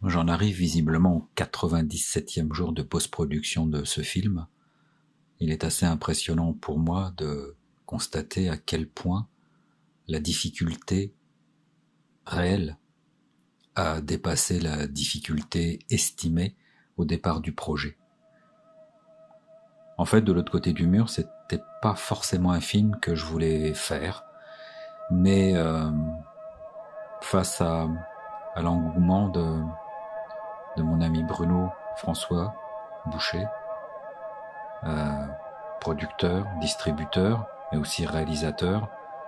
J'en arrive visiblement au 97e jour de post-production de ce film. Il est assez impressionnant pour moi de constater à quel point la difficulté réelle a dépassé la difficulté estimée au départ du projet. En fait, de l'autre côté du mur, c'était pas forcément un film que je voulais faire, mais face à l'engouement de mon ami Bruno François Boucher, producteur, distributeur, mais aussi réalisateur.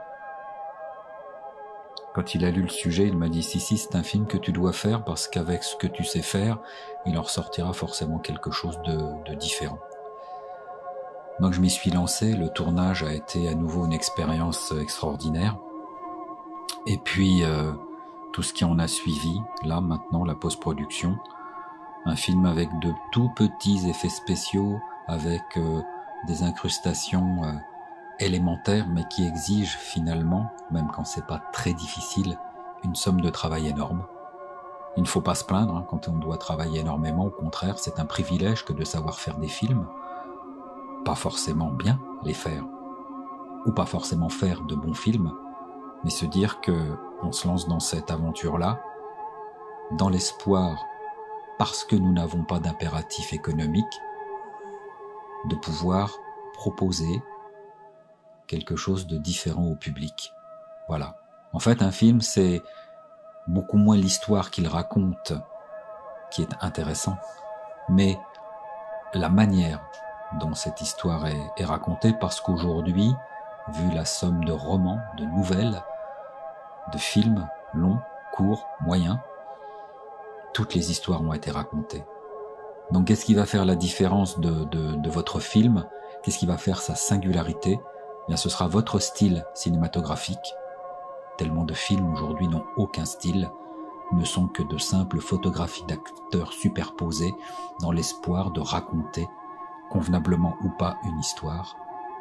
Quand il a lu le sujet, il m'a dit si c'est un film que tu dois faire parce qu'avec ce que tu sais faire, il en ressortira forcément quelque chose de différent. Donc je m'y suis lancé, le tournage a été à nouveau une expérience extraordinaire. Et puis tout ce qui en a suivi, là maintenant la post-production, un film avec de tout petits effets spéciaux, avec des incrustations élémentaires, mais qui exigent finalement, même quand c'est pas très difficile, une somme de travail énorme. Il ne faut pas se plaindre quand on doit travailler énormément, au contraire, c'est un privilège que de savoir faire des films, pas forcément bien les faire, ou pas forcément faire de bons films, mais se dire que on se lance dans cette aventure-là, dans l'espoir, parce que nous n'avons pas d'impératif économique, de pouvoir proposer quelque chose de différent au public. Voilà. En fait, un film, c'est beaucoup moins l'histoire qu'il raconte qui est intéressant, mais la manière dont cette histoire est racontée, parce qu'aujourd'hui, vu la somme de romans, de nouvelles, de films longs, courts, moyens, toutes les histoires ont été racontées. Donc qu'est-ce qui va faire la différence de votre film? Qu'est-ce qui va faire sa singularité? Eh bien, ce sera votre style cinématographique. Tellement de films aujourd'hui n'ont aucun style, ne sont que de simples photographies d'acteurs superposés dans l'espoir de raconter, convenablement ou pas, une histoire.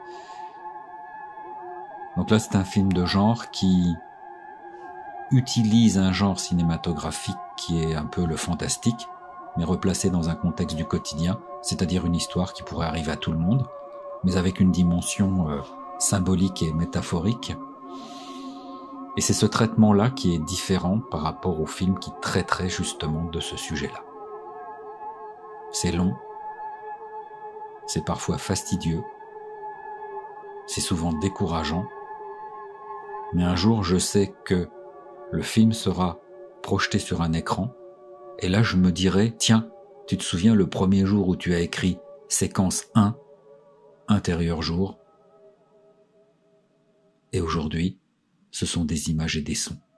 Donc là, c'est un film de genre qui utilise un genre cinématographique qui est un peu le fantastique, mais replacé dans un contexte du quotidien, c'est-à-dire une histoire qui pourrait arriver à tout le monde, mais avec une dimension symbolique et métaphorique. Et c'est ce traitement-là qui est différent par rapport aux films qui traiteraient justement de ce sujet-là. C'est long, c'est parfois fastidieux, c'est souvent décourageant, mais un jour je sais que le film sera projeté sur un écran, et là je me dirai, tiens, tu te souviens le premier jour où tu as écrit séquence 1, intérieur jour, et aujourd'hui, ce sont des images et des sons.